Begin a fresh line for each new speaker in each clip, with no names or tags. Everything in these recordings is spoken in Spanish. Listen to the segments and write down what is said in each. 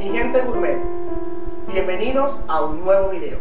Mi gente gourmet, bienvenidos a un nuevo video.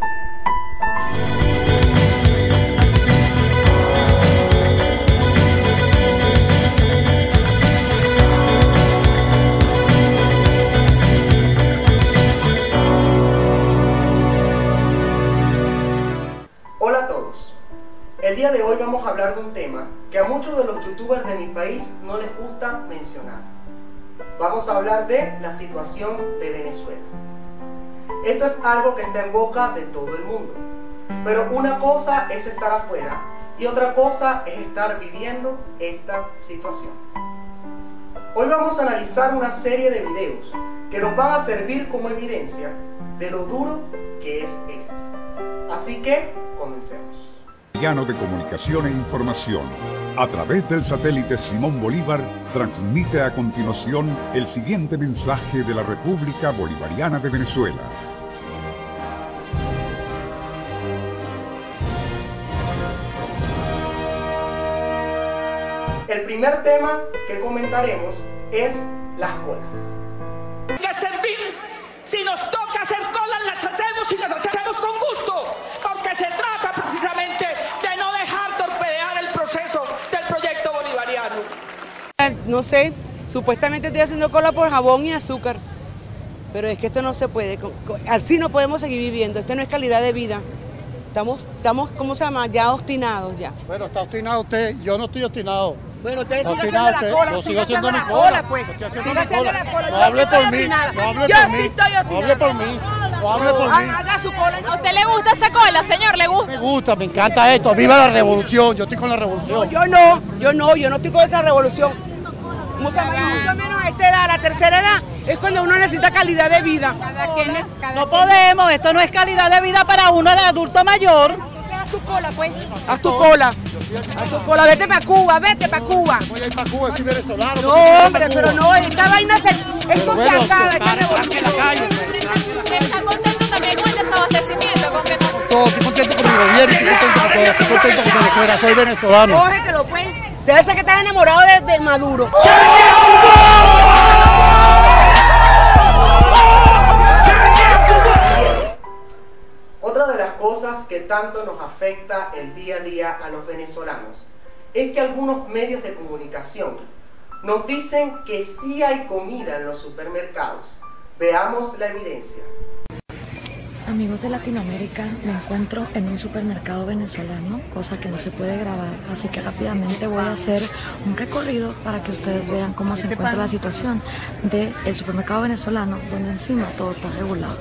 Hola a todos. El día de hoy vamos a hablar de un tema que a muchos de los youtubers de mi país no les gusta mencionar. Vamos a hablar de la situación de Venezuela. Esto es algo que está en boca de todo el mundo. Pero una cosa es estar afuera y otra cosa es estar viviendo esta situación. Hoy vamos a analizar una serie de videos que nos van a servir como evidencia de lo duro que es esto. Así que, comencemos.
De Comunicación e Información, a través del satélite Simón Bolívar, transmite a continuación el siguiente mensaje de la República Bolivariana de Venezuela.
El primer tema que comentaremos es las colas.
¿Qué servir? Si nos toca hacer colas, las hacemos y las hacemos con gusto, porque se trata precisamente de no dejar torpedear el proceso del proyecto bolivariano.
No sé, supuestamente estoy haciendo cola por jabón y azúcar, pero es que esto no se puede, así no podemos seguir viviendo, esto no es calidad de vida. Estamos, ¿cómo se llama? Ya obstinados ya.
Bueno, está obstinado usted, yo no estoy obstinado.
Bueno, ustedes siguen haciendo la cola,
yo sigo haciendo mi cola,
cola, pues.
Estoy haciendo
Siga
mi cola.
haciendo la cola.
No hable por mí, no hable por mí, no hable por mí, no hable por mí.
Haga su cola.
¿A usted le gusta esa cola, señor? ¿Le gusta?
Me gusta, me encanta esto, viva la revolución, yo estoy con la revolución.
Yo no estoy con esa revolución. Mucho menos a esta edad, la tercera edad, es cuando uno necesita calidad de vida.
No podemos, esto no es calidad de vida para uno, el adulto mayor.
Haz tu cola, pues. Haz tu cola. Haz tu cola, vete para Cuba, vete para Cuba.
Voy a ir para Cuba, soy venezolano.
No, hombre, pero no, esta vaina esto se acaba, esta revolución.
¿Está contento también con el desabastecimiento? ¿Con que no?
Estoy contento con mi gobierno, estoy contento con todo, estoy contento con Venezuela, soy venezolano.
Cógetelo, pues. Debe ser que estás enamorado de Maduro.
Otra de las cosas que tanto nos afecta el día a día a los venezolanos es que algunos medios de comunicación nos dicen que sí hay comida en los supermercados. Veamos la evidencia.
Amigos de Latinoamérica, me encuentro en un supermercado venezolano, cosa que no se puede grabar, así que rápidamente voy a hacer un recorrido para que ustedes vean cómo se encuentra la situación del supermercado venezolano, donde encima todo está regulado.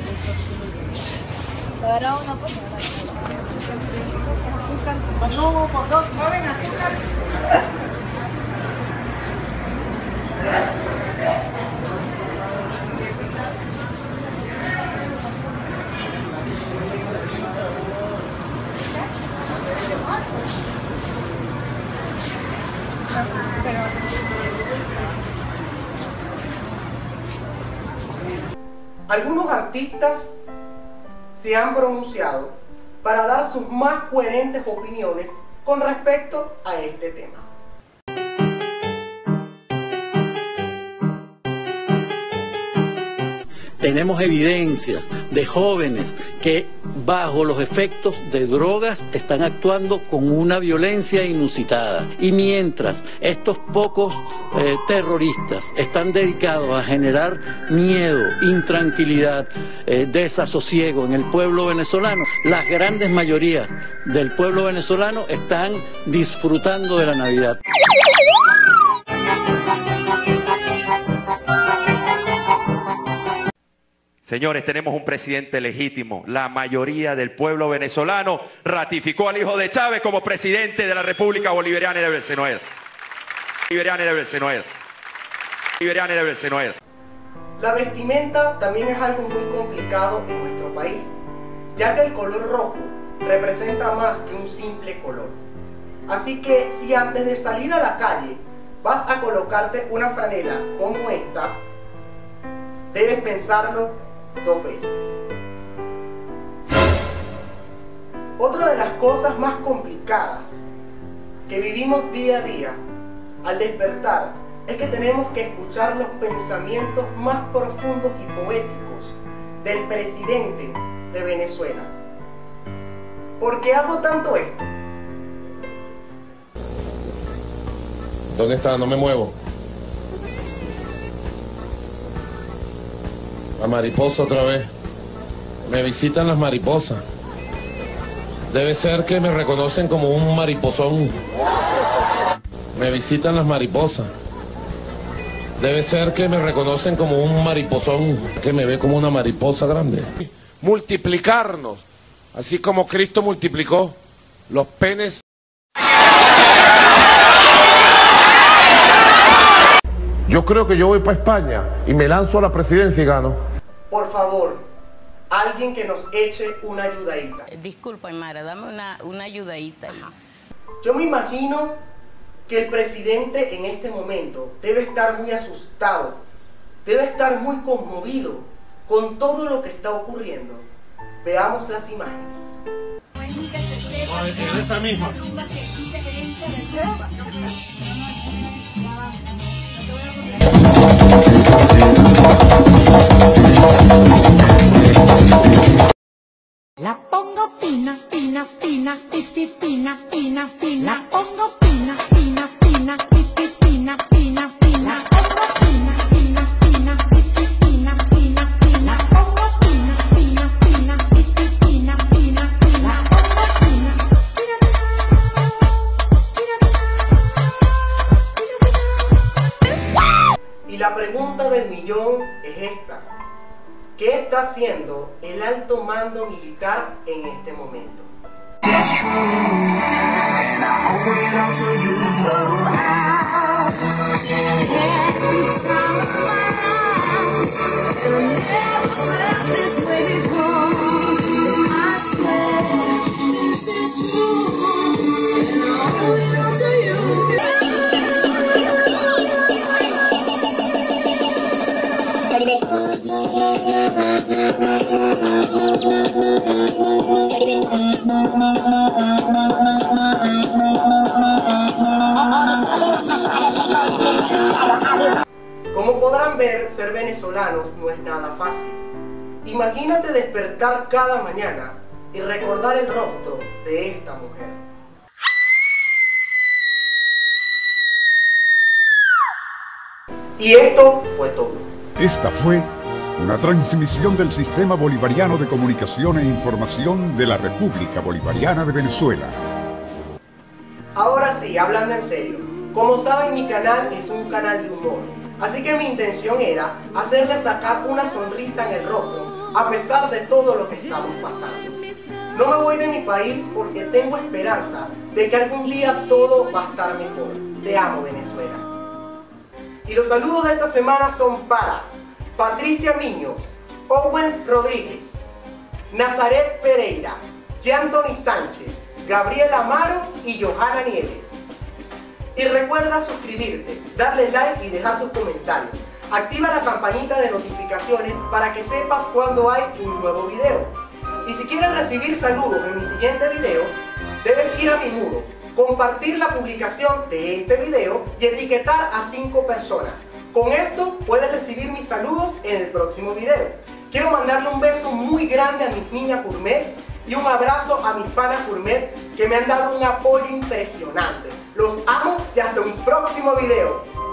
Algunos artistas se han pronunciado para dar sus más coherentes opiniones con respecto a este tema.
Tenemos evidencias de jóvenes que bajo los efectos de drogas están actuando con una violencia inusitada. Y mientras estos pocos terroristas están dedicados a generar miedo, intranquilidad, desasosiego en el pueblo venezolano, las grandes mayorías del pueblo venezolano están disfrutando de la Navidad.
Señores, tenemos un presidente legítimo. La mayoría del pueblo venezolano ratificó al hijo de Chávez como presidente de la República Bolivariana de Venezuela.
La vestimenta también es algo muy complicado en nuestro país, ya que el color rojo representa más que un simple color. Así que si antes de salir a la calle vas a colocarte una franela como esta, debes pensarlo 2 veces. Otra de las cosas más complicadas que vivimos día a día al despertar es que tenemos que escuchar los pensamientos más profundos y poéticos del presidente de Venezuela. ¿Por qué hago tanto esto?
¿Dónde está? No me muevo. La mariposa otra vez. Me visitan las mariposas. Debe ser que me reconocen como un mariposón. Me visitan las mariposas. Debe ser que me reconocen como un mariposón. Que me ve como una mariposa grande. Multiplicarnos. Así como Cristo multiplicó los penes. Yo creo que yo voy para España y me lanzo a la presidencia y gano.
Por favor, alguien que nos eche una ayudadita.
Disculpa, Aymara, dame una ayudadita.
Yo me imagino que el presidente en este momento debe estar muy asustado, debe estar muy conmovido con todo lo que está ocurriendo. Veamos las imágenes.
Esta misma.
La pongo fina, fina, fina, pipi, fina, fina, fina. La pongo fina, fina, fina, pipi, fina, fina, fina. La pongo fina, fina, fina, pipi, fina, fina, fina. La pongo fina, fina, fina, pipi, fina, fina, fina. La pongo fina,
Y la pregunta del millón es esta. ¿Qué está haciendo el alto mando militar en este momento? Como podrán ver, ser venezolanos no es nada fácil. Imagínate despertar cada mañana y recordar el rostro de esta mujer. Y esto fue todo.
Esta fue una transmisión del Sistema Bolivariano de Comunicación e Información de la República Bolivariana de Venezuela.
Ahora sí, hablando en serio, como saben, mi canal es un canal de humor, así que mi intención era hacerles sacar una sonrisa en el rostro a pesar de todo lo que estamos pasando. No me voy de mi país porque tengo esperanza de que algún día todo va a estar mejor. Te amo, Venezuela. Y los saludos de esta semana son para Patricia Miños, Owens Rodríguez, Nazaret Pereira, Yantoni Sánchez, Gabriel Amaro y Johanna Nieves. Y recuerda suscribirte, darle like y dejar tus comentarios. Activa la campanita de notificaciones para que sepas cuando hay un nuevo video. Y si quieres recibir saludos en mi siguiente video, debes ir a mi muro, compartir la publicación de este video y etiquetar a 5 personas. Con esto puedes recibir mis saludos en el próximo video. Quiero mandarle un beso muy grande a mis niñas Gourmet y un abrazo a mis panas Gourmet que me han dado un apoyo impresionante. Los amo y hasta un próximo video.